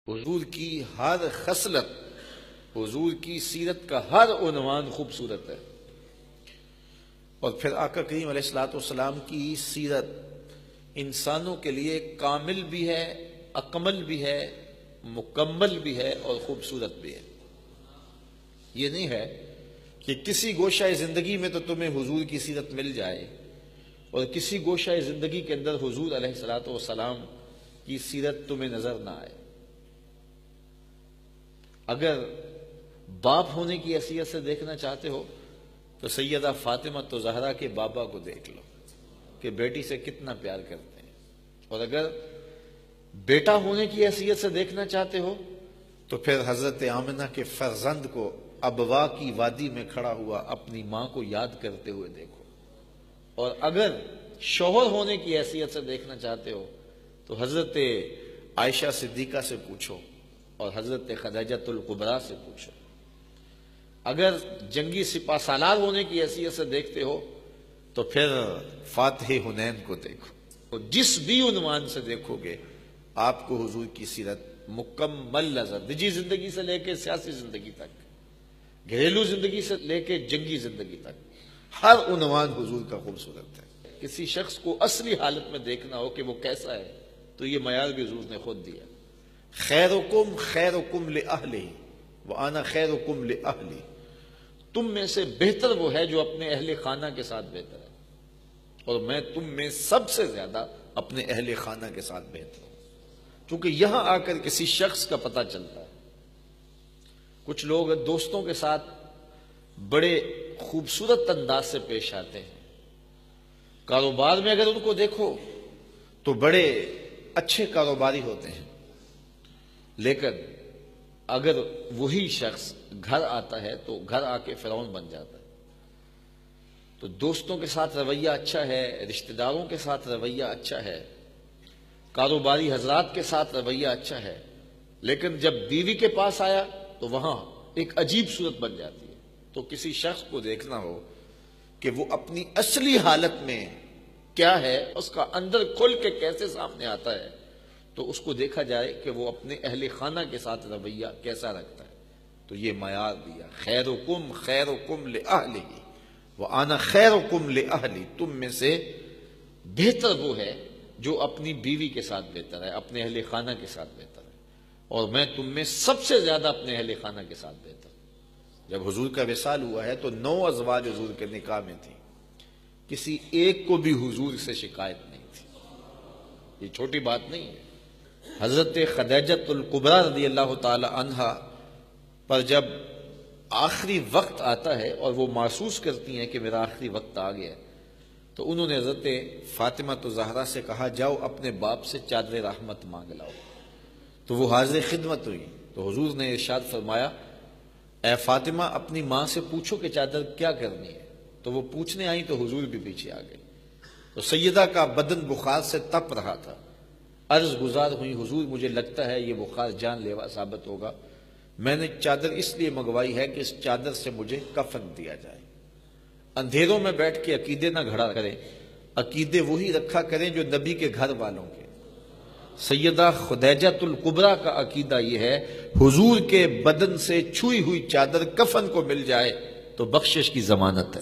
حضور کی ہر خصلت، حضور کی سیرت کا ہر عنوان خوبصورت ہے۔ اور پھر آقا کریم علیہ الصلوۃ والسلام کی سیرت انسانوں کے لیے کامل بھی ہے، اکمل بھی ہے، مکمل بھی ہے اور خوبصورت بھی ہے۔ یہ نہیں ہے کہ کسی گوشہ زندگی میں تو تمہیں حضور کی سیرت مل جائے اور کسی گوشہ زندگی کے اندر حضور علیہ الصلوۃ والسلام کی سیرت تمہیں نظر نہ آئے۔ اگر باپ ہونے کی حیثیت سے دیکھنا چاہتے ہو تو سیدہ فاطمہ تو زہرا کے بابا کو دیکھ لو کہ بیٹی سے کتنا پیار کرتے ہیں، اور اگر بیٹا ہونے کی حیثیت سے دیکھنا چاہتے ہو تو پھر حضرت آمنہ کے فرزند کو ابوا کی وادی میں کھڑا ہوا اپنی ماں کو یاد کرتے ہوئے دیکھو، اور اگر شوہر ہونے کی حیثیت سے دیکھنا چاہتے ہو تو حضرت عائشہ صدیقہ سے پوچھو اور حضرت خدیجۃ الکبریٰ سے پوچھو۔ اگر جنگی سپہ سالار ہونے کی حیثیت سے دیکھتے ہو تو پھر فاتح حنین کو دیکھو۔ تو جس بھی عنوان سے دیکھو گے آپ کو حضور کی سیرت مکمل نظر، نجی زندگی سے لے کے سیاسی زندگی تک، گھریلو زندگی سے لے کے جنگی زندگی تک، ہر عنوان حضور کا خوبصورت ہے۔ کسی شخص کو اصلی حالت میں دیکھنا ہو کہ وہ کیسا ہے تو یہ معیار بھی حضور نے خود دیا۔ خیرکم خیرکم لأہلہ وأنا خیرکم لأہلی، تم میں سے بہتر وہ ہے جو اپنے اہل خانہ کے ساتھ بہتر ہے، اور میں تم میں سب سے زیادہ اپنے اہل خانہ کے ساتھ بہتر ہوں۔ چونکہ یہاں آ کر کسی شخص کا پتہ چلتا ہے۔ کچھ لوگ دوستوں کے ساتھ بڑے خوبصورت انداز سے پیش آتے ہیں، کاروبار میں اگر ان کو دیکھو تو بڑے اچھے کاروباری ہوتے ہیں، لیکن اگر وہی شخص گھر آتا ہے تو گھر آ کے فرعون بن جاتا ہے۔ تو دوستوں کے ساتھ رویہ اچھا ہے، رشتہ داروں کے ساتھ رویہ اچھا ہے، کاروباری حضرات کے ساتھ رویہ اچھا ہے، لیکن جب بیوی کے پاس آیا تو وہاں ایک عجیب صورت بن جاتی ہے۔ تو کسی شخص کو دیکھنا ہو کہ وہ اپنی اصلی حالت میں کیا ہے، اس کا اندر کھل کے کیسے سامنے آتا ہے، تو اس کو دیکھا جائے کہ وہ اپنے اہل خانہ کے ساتھ رویہ کیسا رکھتا ہے۔ تو یہ معیار دیا، خیرکم خیرکم لأہلہ وأنا خیرکم لأہلی، تم میں سے بہتر وہ ہے جو اپنی بیوی کے ساتھ بہتر ہے، اپنے اہل خانہ کے ساتھ بہتر ہے، اور میں تم میں سب سے زیادہ اپنے اہل خانہ کے ساتھ بہتر ہوں۔ جب حضور کا وصال ہوا ہے تو 9 ازواج حضور کے نکاح میں تھی، کسی ایک کو بھی حضور سے شکایت نہیں تھی۔ یہ چھوٹی بات نہیں ہے۔ حضرت خدیجۃ الکبریٰ رضی اللہ تعالی عنہا پر جب آخری وقت آتا ہے اور وہ محسوس کرتی ہیں کہ میرا آخری وقت آ گیا ہے، تو انہوں نے حضرت فاطمہ زہرا سے کہا جاؤ اپنے باپ سے چادر رحمت مانگ لاؤ۔ تو وہ حاضر خدمت ہوئی تو حضور نے ارشاد فرمایا اے فاطمہ اپنی ماں سے پوچھو کہ چادر کیا کرنی ہے۔ تو وہ پوچھنے آئیں تو حضور بھی پیچھے آ گئے۔ تو سیدہ کا بدن بخار سے تپ رہا تھا، عرض گزار ہوئی حضور مجھے لگتا ہے یہ بخار جان لیوا ثابت ہوگا، میں نے چادر اس لیے منگوائی ہے کہ اس چادر سے مجھے کفن دیا جائے۔ اندھیروں میں بیٹھ کے عقیدے نہ گھڑا کریں، عقیدے وہی رکھا کریں جو نبی کے گھر والوں کے۔ سیدہ خدیجۃ الکبریٰ کا عقیدہ یہ ہے حضور کے بدن سے چھوئی ہوئی چادر کفن کو مل جائے تو بخشش کی ضمانت ہے۔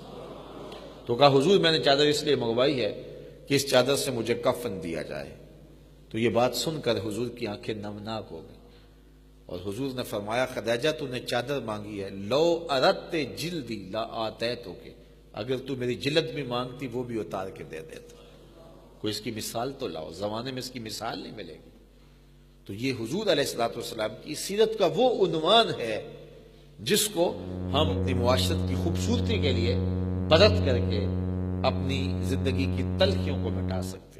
تو کہا حضور میں نے چادر اس لیے منگوائی ہے کہ اس چادر سے مجھے کفن دیا جائے۔ تو یہ بات سن کر حضور کی آنکھیں نمناک ہو گئیں، اور حضور نے فرمایا خدیجہ تو نے چادر مانگی ہے، لو اردت جلدی لا آتیتک، اگر تو میری جلد بھی مانگتی وہ بھی اتار کے دے دیتا۔ کوئی اس کی مثال تو لاؤ، زمانے میں اس کی مثال نہیں ملے گی۔ تو یہ حضور علیہ الصلوۃ والسلام کی سیرت کا وہ عنوان ہے جس کو ہم اپنی معاشرت کی خوبصورتی کے لیے برت کر کے اپنی زندگی کی تلخیوں کو مٹا سکتے ہیں۔